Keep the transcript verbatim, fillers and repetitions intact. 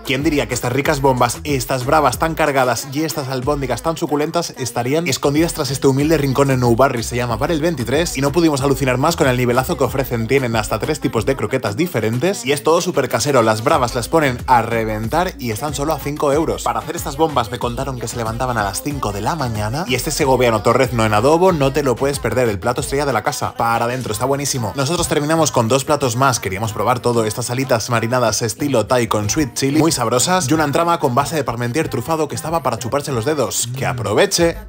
¿Quién diría que estas ricas bombas, estas bravas tan cargadas y estas albóndigas tan suculentas estarían escondidas tras este humilde rincón en Nou Barris? Se llama Bar El veintitrés y no pudimos alucinar más con el nivelazo que ofrecen. Tienen hasta tres tipos de croquetas diferentes y es todo súper casero. Las bravas las ponen a reventar y están solo a cinco euros. Para hacer estas bombas me contaron que se levantaban a las cinco de la mañana y este segoviano torrezno en adobo no te lo puedes perder, el plato estrella de la casa. Para adentro, está buenísimo. Nosotros terminamos con dos platos más, queríamos probar todo. Estas alitas marinadas estilo Thai con sweet chili, muy sabrosas, y una entrama con base de parmentier trufado que estaba para chuparse los dedos. ¡Que aproveche!